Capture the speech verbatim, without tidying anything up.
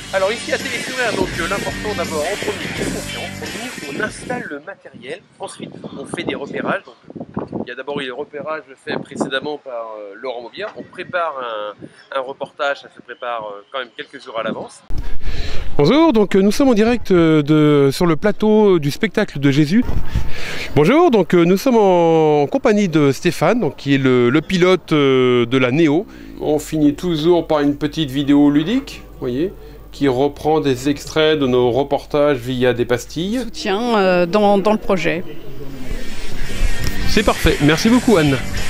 Alors ici à Télé-sur-Mer, donc euh, l'important d'abord en premier, c'est confiance. Nous, on installe le matériel. Ensuite, on fait des repérages. Donc, il y a d'abord eu les repérages faits précédemment par euh, Laurent Maubière. On prépare un, un reportage, ça se prépare euh, quand même quelques jours à l'avance. Bonjour, donc euh, nous sommes en direct euh, de, sur le plateau du spectacle de Jésus. Bonjour, donc euh, nous sommes en, en compagnie de Stéphane, donc, qui est le, le pilote euh, de la Néo. On finit toujours par une petite vidéo ludique, vous voyez, qui reprend des extraits de nos reportages via des pastilles. Soutien euh, dans, dans le projet. C'est parfait, merci beaucoup Anne.